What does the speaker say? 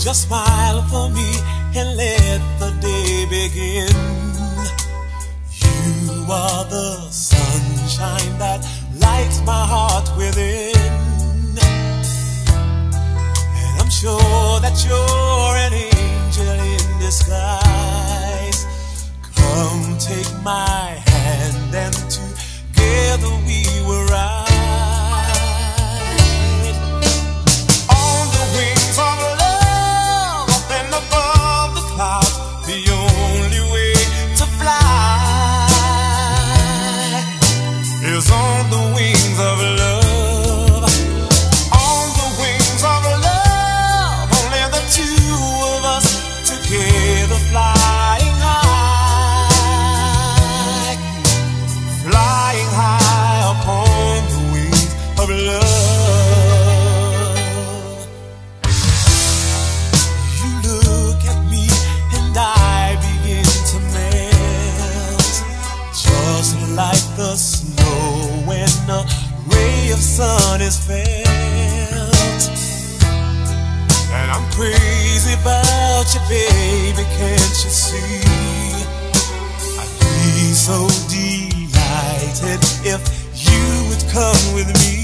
Just smile for me and let the day begin. You are the sunshine that lights my heart within. And I'm sure that you're an angel in disguise. Come take my hand and together we will ride. Is on the wings of love, on the wings of love, only the two of us together flying high upon the wings of love. You look at me and I begin to melt, just like the when a ray of sun is felt. And I'm crazy about you, baby, can't you see? I'd be so delighted if you would come with me.